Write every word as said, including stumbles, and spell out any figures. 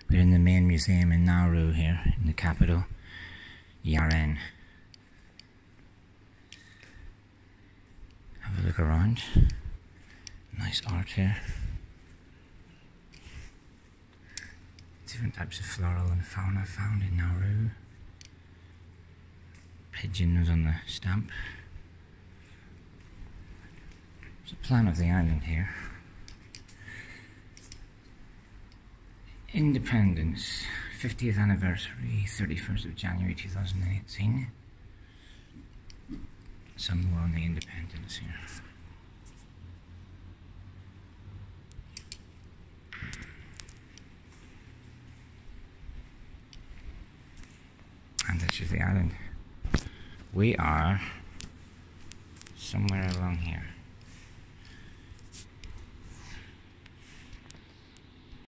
We're in the main museum in Nauru here, in the capital, Yaren. Have a look around. Nice art here. Different types of floral and fauna found in Nauru. Pigeons on the stamp. There's a plan of the island here. Independence, fiftieth anniversary, thirty-first of January two thousand eighteen. Some more on the independence here. And this is the island. We are somewhere along here.